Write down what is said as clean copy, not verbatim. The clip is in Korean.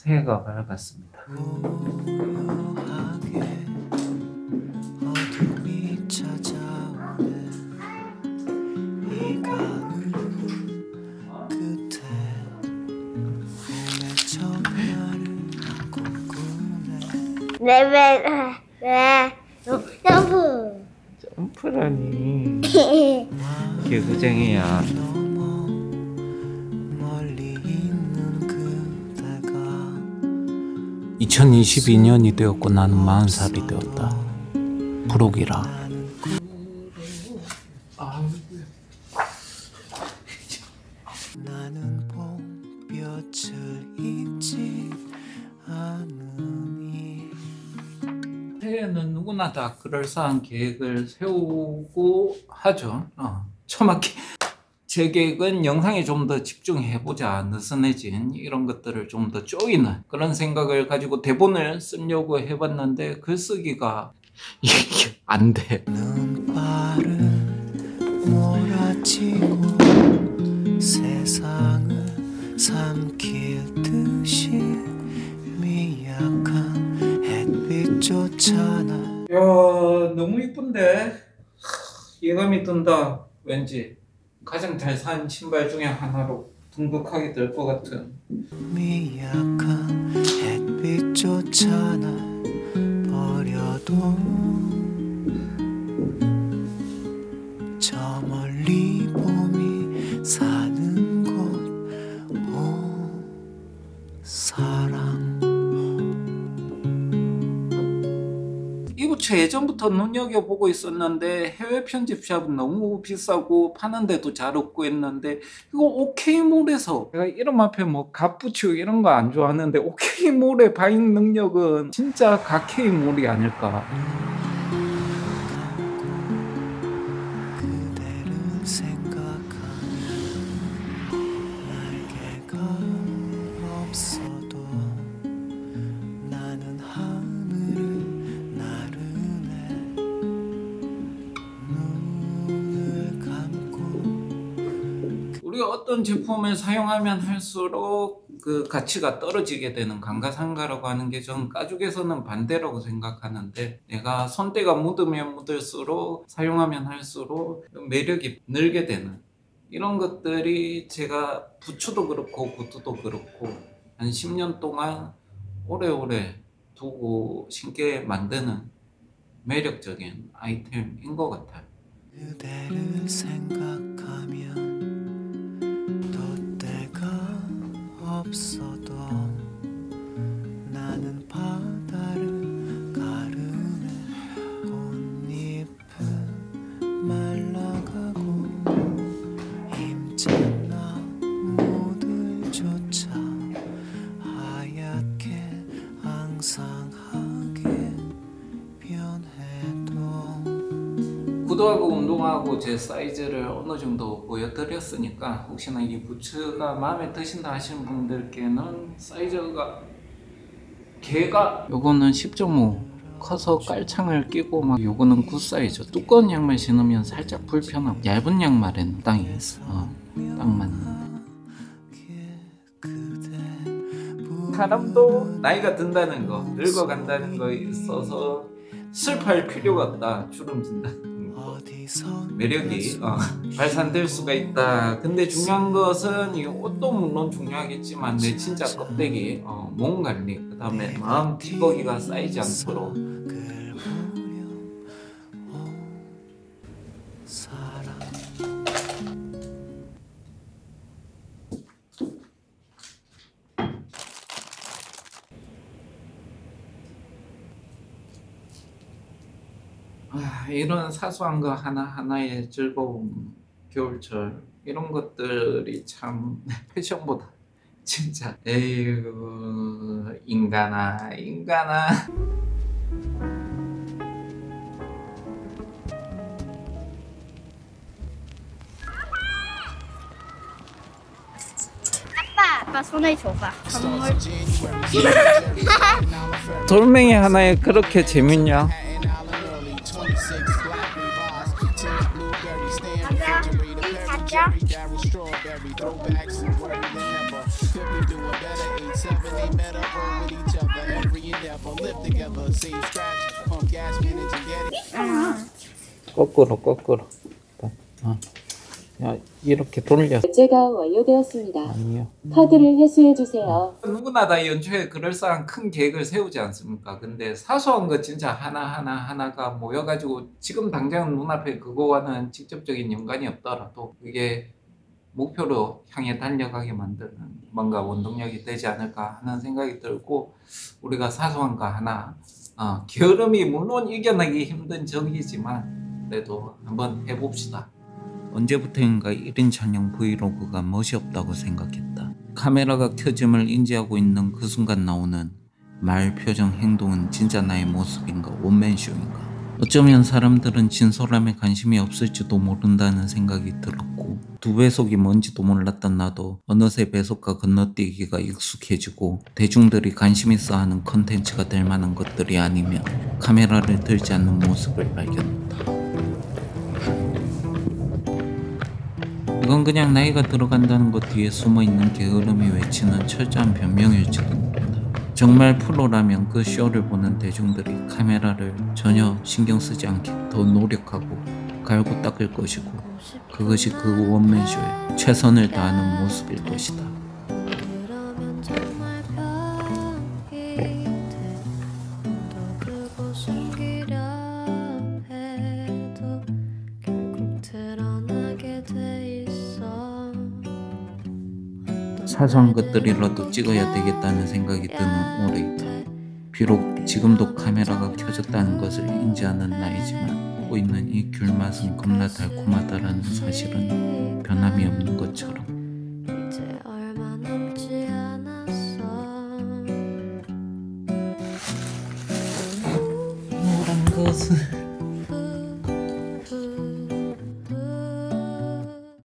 새해가 밝았습니다. 왜 점프 점프라니. 개구쟁이야. 2022년이 되었고 나는 40살이 되었다. 부록이라. 나는 봄볕을 잊지 않으니. 새해에는 누구나 다 그럴싸한 계획을 세우고 하죠. 정확히 제 계획은 영상에 좀 더 집중해보자, 느슨해진 이런 것들을 좀 더 쪼이는 그런 생각을 가지고 대본을 쓰려고 해봤는데 글쓰기가 이게 안 돼. 눈발을 몰아치고 세상을 삼킬 듯이 미약한 햇빛조차 날. 야, 너무 이쁜데? 예감이 든다. 왠지 가장 잘 산 신발 중에 하나로 등극하게 될 것 같은. 미약한 햇빛조차 날 버려도 저 멀리 봄이 사는 곳, 오 사랑. 이 부채 예전부터 눈여겨보고 있었는데 해외 편집샵은 너무 비싸고 파는데도 잘 없고 했는데 이거 OK몰에서, 내가 이름 앞에 뭐 갓부추 이런 거 안 좋아하는데 OK몰의 바잉 능력은 진짜 갓K몰이 아닐까. 그대를 생각하면 날개가 없어도 나는 하늘을 나르네. 눈을 감고. 우리가 어떤 제품을 사용하면 할수록 그 가치가 떨어지게 되는 감가상가라고 하는 게 전 가죽에서는 반대라고 생각하는데, 내가 손때가 묻으면 묻을수록 사용하면 할수록 매력이 늘게 되는 이런 것들이, 제가 부츠도 그렇고 구두도 그렇고 한 10년 동안 오래오래 두고 신게 만드는 매력적인 아이템인 것 같아요. 그대를 생각하면 돛대가 없어도 나는 바다를 가르네. 꽃잎은 말라가고 힘찬 나무들조차 하얗게 앙상하게 변해도. 구두하고 운동화하고 제 사이즈를 어느 정도 보여드렸으니까 혹시나 이 부츠가 마음에 드신다 하시는 분들께는 사이즈가, 걔가 요거는 10.5 커서 깔창을 끼고 막, 요거는 9 사이즈. 두꺼운 양말 신으면 살짝 불편하고 얇은 양말에는 땅이 딱 맞는. 사람도 나이가 든다는 거, 늙어간다는 거에 있어서 슬퍼할 필요가 없다. 주름진다는 매력이 발산될 수가 있다. 근데 중요한 것은 이 옷도 물론 중요하겠지만 내 진짜 껍데기, 몸 관리, 그 다음에 마음 찌꺼기가 쌓이지 않도록. 이런 사소한 거 하나하나의 즐거움, 겨울철 이런 것들이 참 패션보다 진짜, 에휴 인간아. 아빠 손을 줘봐. 선물. 돌멩이 하나에 그렇게 재밌냐? 가자. throwbacks and worry than ever. Could we do it better? 8-7, they met up with each other. Every endeavor, live together, save scraps, pump gas, manage and get it. 거꾸로. 야, 이렇게 돌려. 결제가 완료되었습니다. 아니요. 카드를 회수해 주세요. 누구나 다 연초에 그럴싸한 큰 계획을 세우지 않습니까? 근데 사소한 거 진짜 하나가 모여가지고 지금 당장 눈앞에 그거와는 직접적인 연관이 없더라도 그게 목표로 향해 달려가게 만드는 뭔가 원동력이 되지 않을까 하는 생각이 들고, 우리가 사소한 거 하나, 게으름이 물론 이겨내기 힘든 적이지만 그래도 한번 해봅시다. 언제부터인가 1인 촬영 브이로그가 멋이 없다고 생각했다. 카메라가 켜짐을 인지하고 있는 그 순간 나오는 말, 표정, 행동은 진짜 나의 모습인가, 원맨쇼인가. 어쩌면 사람들은 진솔함에 관심이 없을지도 모른다는 생각이 들었고, 2배속이 뭔지도 몰랐던 나도 어느새 배속과 건너뛰기가 익숙해지고 대중들이 관심 있어 하는 컨텐츠가 될 만한 것들이 아니면 카메라를 들지 않는 모습을 발견했다. 이건 그냥 나이가 들어간다는 것 뒤에 숨어있는 게으름이 외치는 철저한 변명일지도 모른다. 정말 프로라면 그 쇼를 보는 대중들이 카메라를 전혀 신경 쓰지 않게 더 노력하고 갈고 닦을 것이고, 그것이 그 원맨쇼의 최선을 다하는 모습일 것이다. 사소한 것들이라도 찍어야 되겠다는 생각이 드는 올해이다. 비록 지금도 카메라가 켜졌다는 것을 인지하는 나이지만 보고 있는 이 귤맛은 겁나 달콤하다라는 사실은 변함이 없는 것처럼. 이제 얼마 남지 않았어. 노란 것은